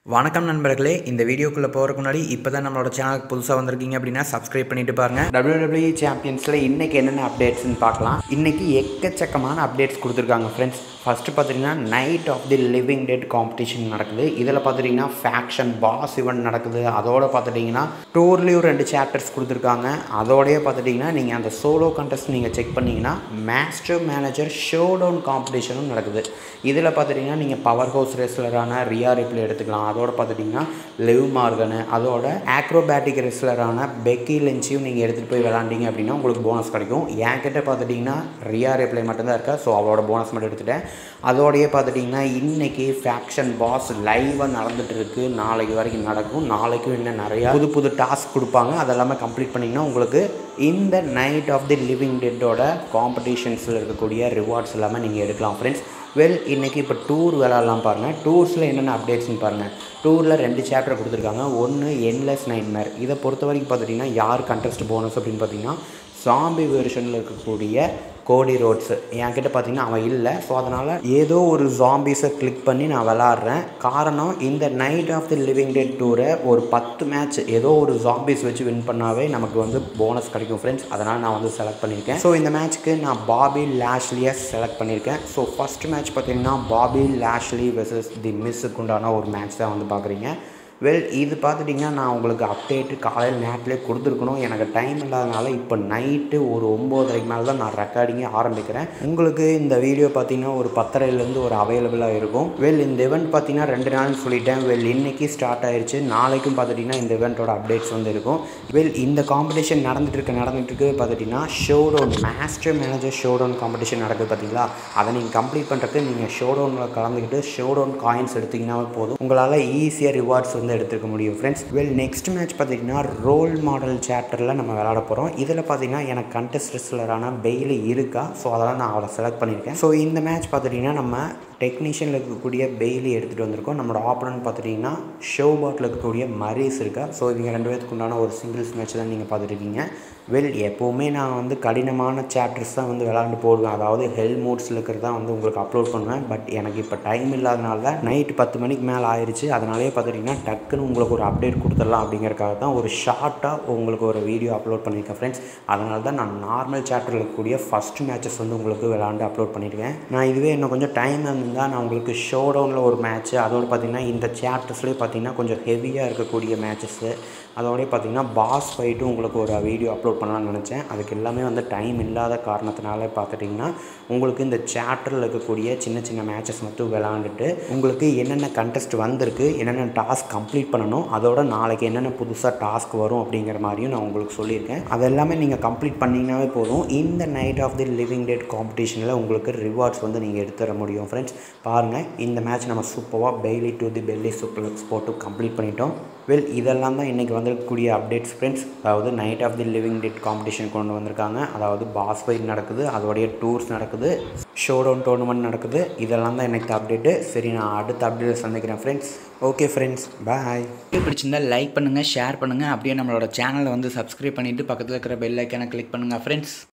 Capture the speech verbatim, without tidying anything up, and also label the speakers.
Speaker 1: வணக்கம் நண்பர்களே, இந்த வீடியோக்குள்ளே போகிறதுக்கு முன்னாடி இப்போ தான் நம்மளோட சேனலுக்கு புதுசாக வந்திருக்கீங்க அப்படின்னா சப்ஸ்கிரைப் பண்ணிட்டு பாருங்கள். டபிள்யூ டபிள்யூ இ சாம்பியன்ஸில் இன்றைக்கி என்னென்ன அப்டேட்ஸ்னு பார்க்கலாம். இன்றைக்கி எக்கச்சக்கமான அப்டேட்ஸ் கொடுத்துருக்காங்க ஃப்ரெண்ட்ஸ். ஃபஸ்ட்டு பார்த்தீங்கன்னா night of the living dead competition நடக்குது. இதில் பார்த்துட்டிங்கன்னா ஃபேக்ஷன் பாஸ் இவெண்ட் நடக்குது. அதோடு பார்த்துட்டிங்கன்னா டூர்லேயும் ரெண்டு சாப்டர்ஸ் கொடுத்துருக்காங்க. அதோடய பார்த்துட்டிங்கன்னா நீங்கள் அந்த சோலோ கண்டெஸ்ட் நீங்கள் செக் பண்ணிங்கன்னா மாஸ்டர் மேனேஜர் ஷோடவுன் காம்படிஷனும் நடக்குது. இதில் பார்த்துட்டிங்கன்னா நீங்கள் பவர் ஹவுஸ் ரெஸ்லரான ரியா ரிப்ளே எடுத்துக்கலாம். அதோட பார்த்துட்டிங்கன்னா லிவ் மார்கனு, அதோட ஆக்ரோபேட்டிக் ரெஸ்லரான பெக்கி லின்ச்சையும் நீங்கள் எடுத்துகிட்டு போய் விளாண்டிங்க அப்படின்னா உங்களுக்கு போனஸ் கிடைக்கும். என்கிட்ட பார்த்துட்டிங்கன்னா ரியா ரிப்ளே மட்டும்தான் இருக்கா, ஸோ அவளோட போனஸ் மட்டும் எடுத்துட்டேன். அதோடையே பார்த்துட்டிங்கன்னா இன்றைக்கி ஃபேக்ஷன் பாஸ் லைவாக நடந்துகிட்டு இருக்குது. நாளைக்கு வரைக்கும் நடக்கும். நாளைக்கும் இன்னும் நிறையா புது புது டாஸ்க் கொடுப்பாங்க. அதெல்லாமே கம்ப்ளீட் பண்ணிங்கன்னா உங்களுக்கு இந்த நைட் ஆஃப் தி லிவிங் டெட்டோட காம்படிஷன்ஸில் இருக்கக்கூடிய ரிவார்ட்ஸ் எல்லாமே நீங்கள் எடுக்கலாம் ஃப்ரெண்ட்ஸ். வெல் இன்றைக்கி இப்போ டூர் விளாட்லாம் பாருங்கள். டூர்ஸில் என்னென்ன அப்டேட்ஸ்னு பாருங்கள். டூரில் ரெண்டு சாப்டர் கொடுத்துருக்காங்க. ஒன்று என்லெஸ் நைட்மேர். இதை பொறுத்த வரைக்கும் பார்த்துட்டிங்கன்னா யார் கண்டெஸ்ட் போனஸ் அப்படின்னு பார்த்தீங்கன்னா சாம்பி வெர்ஷனில் இருக்கக்கூடிய கோடி ரோட்ஸு என்கிட்ட பார்த்திங்கன்னா அவன் இல்லை. ஸோ அதனால் ஏதோ ஒரு ஜாம்பிஸை கிளிக் பண்ணி நான் விளாட்றேன். காரணம் இந்த night of the living dead டூரை ஒரு பத்து மேட்ச் ஏதோ ஒரு ஜாம்பிஸ் வச்சு வின் பண்ணாவே நமக்கு வந்து போனஸ் கிடைக்கும் ஃப்ரெண்ட்ஸ். அதனால் நான் வந்து செலக்ட் பண்ணியிருக்கேன். ஸோ இந்த மேட்ச்சுக்கு நான் பாபி லாஷ்லியை செலக்ட் பண்ணியிருக்கேன். ஸோ ஃபஸ்ட் மேட்ச் பார்த்திங்கன்னா பாபி லாஷ்லி வெர்சஸ் தி மிஸ்ஸுக்கு உண்டான ஒரு மேட்ச் தான் வந்து பார்க்குறீங்க. வெல் இது பார்த்துட்டிங்கன்னா நான் உங்களுக்கு அப்டேட்டு காலையில் நேரத்திலே கொடுத்துருக்கணும். எனக்கு டைம் இல்லாதனால இப்போ நைட்டு ஒரு ஒம்போதரைக்கு மேலே தான் நான் ரெக்கார்டிங்கே ஆரம்பிக்கிறேன். உங்களுக்கு இந்த வீடியோ பார்த்திங்கன்னா ஒரு பத்தரைலேருந்து ஒரு அவைலபிளாக இருக்கும். வெல் இந்த இவெண்ட் பார்த்திங்கன்னா ரெண்டு நாள்னு சொல்லிட்டேன். வெல் இன்றைக்கி ஸ்டார்ட் ஆயிடுச்சு. நாளைக்கும் பார்த்துட்டிங்கன்னா இந்த இவெண்ட்டோட அப்டேட்ஸ் வந்து இருக்கும். வெல் இந்த காம்படிஷன் நடந்துகிட்டு இருக்க நடந்துகிட்டு இருக்கு பார்த்துட்டிங்கன்னா showdown master manager showdown competition நடக்குது பார்த்தீங்களா. அதை நீங்கள் கம்ப்ளீட் பண்ணுறதுக்கு நீங்கள் ஷோடவுனில் கலந்துக்கிட்டு ஷோடவுன் காயின்ஸ் எடுத்திங்கன்னாவே போதும். உங்களால் ஈஸியாக ரிவார்ட்ஸ் வந்து எடுத்துக்க முடியும் ஃப்ரெண்ட்ஸ். வெல் நெக்ஸ்ட் மேட்ச் பார்த்தீங்கன்னா ரோல் மாடல் சாப்டரில் நம்ம விளையாட போகிறோம். இதில் பார்த்தீங்கன்னா எனக்கு கண்டெஸ்ட் ரெஸ்லரான பெய்லி இருக்கா, ஸோ அதெல்லாம் நான் அவளை செலக்ட் பண்ணியிருக்கேன். ஸோ இந்த மேட்ச் பார்த்துட்டிங்கன்னா நம்ம டெக்னீஷியனில் இருக்கக்கூடிய பெய்லி எடுத்துகிட்டு வந்திருக்கோம். நம்மளோட ஆப்பனன்ட் பார்த்துட்டிங்கன்னா ஷோபாட்டில் இருக்கக்கூடிய மரீஸ் இருக்கா. ஸோ இவங்க ரெண்டு பேருக்கு உண்டான ஒரு சிங்கிள்ஸ் மேட்ச் தான் நீங்கள் பார்த்துருக்கீங்க. வெல் எப்போவுமே நான் வந்து கடினமான சாப்டர்ஸ் தான் வந்து விளாண்டு போடுவேன். அதாவது ஹெல் மோட்ஸில் இருக்கிறது தான் வந்து உங்களுக்கு அப்லோட் பண்ணுவேன். பட் எனக்கு இப்போ டைம் இல்லாதனால தான் நைட்டு பத்து மணிக்கு மேலே ஆயிடுச்சு. அதனாலே பார்த்துட்டிங்கன்னா டக்குன்னு உங்களுக்கு ஒரு அப்டேட் கொடுத்துடலாம் அப்படிங்கிறக்காக தான் ஒரு ஷார்ட்டாக உங்களுக்கு ஒரு வீடியோ அப்லோட் பண்ணியிருக்கேன் ஃப்ரெண்ட்ஸ். அதனால தான் நான் நார்மல் சாப்டரில் இருக்கக்கூடிய ஃபஸ்ட் மேட்சஸ் வந்து உங்களுக்கு விளாண்டு அப்லோட் பண்ணியிருக்கேன். நான் இதுவே இன்னும் கொஞ்சம் டைம் இருந்தால் நான் உங்களுக்கு ஷோ டவுனில் ஒரு மேட்ச்சு, அதோடு பார்த்திங்கன்னா இந்த சாப்டர்ஸ்லேயே பார்த்திங்கன்னா கொஞ்சம் ஹெவியாக இருக்கக்கூடிய மேட்சஸ்ஸு, அதோடய பார்த்திங்கன்னா பாஸ் ஃபைட்டும் உங்களுக்கு ஒரு வீடியோ அப்லோட் பண்ணலாம்னு நினச்சேன். அதுக்கு எல்லாமே வந்து டைம் இல்லாத காரணத்தினால பார்த்துட்டிங்கன்னா உங்களுக்கு இந்த சாப்டரில் இருக்கக்கூடிய சின்ன சின்ன மேட்சஸ் மட்டும் விளாண்டுட்டு உங்களுக்கு என்னென்ன கண்டெஸ்ட் வந்திருக்கு, என்னென்ன டாஸ்க் கம்ப்ளீட் பண்ணணும், அதோட நாளைக்கு என்னென்ன புதுசாக டாஸ்க் வரும் அப்படிங்கிற மாதிரியும் நான் உங்களுக்கு சொல்லியிருக்கேன். அதெல்லாமே நீங்கள் கம்ப்ளீட் பண்ணிங்கனாவே போதும். இந்த night of the living dead காம்படிஷனில் உங்களுக்கு ரிவார்ட்ஸ் வந்து நீங்கள் எடுத்து தர முடியும் ஃப்ரெண்ட்ஸ். பாருங்கள், இந்த மேட்ச் நம்ம சூப்பராக Bayley to the belly super போட்டு கம்ப்ளீட் பண்ணிட்டோம். வெல் இதெல்லாம் தான் இன்றைக்கி வந்திருக்கக்கூடிய அப்டேட்ஸ் ஃப்ரெண்ட்ஸ். அதாவது night of the living dead competition கொண்டு வந்திருக்காங்க. அதாவது பாஸ் ஃபைட் நடக்குது, அதோடைய டூர்ஸ் நடக்குது, ஷோடவுன் டோர்னமெண்ட் நடக்குது. இதெல்லாம் தான் எனக்கு அப்டேட்டு. சரி, நான் அடுத்த அப்டேட் சந்திக்கிறேன் ஃப்ரெண்ட்ஸ். ஓகே ஃப்ரெண்ட்ஸ், பாய். பிடிச்சிருந்தால் லைக் பண்ணுங்கள், ஷேர் பண்ணுங்கள். அப்படியே நம்மளோட சேனலை வந்து சப்ஸ்கிரைப் பண்ணிவிட்டு பக்கத்தில் இருக்கிற பெல் ஐக்கானை கிளிக் பண்ணுங்கள் ஃப்ரெண்ட்ஸ்.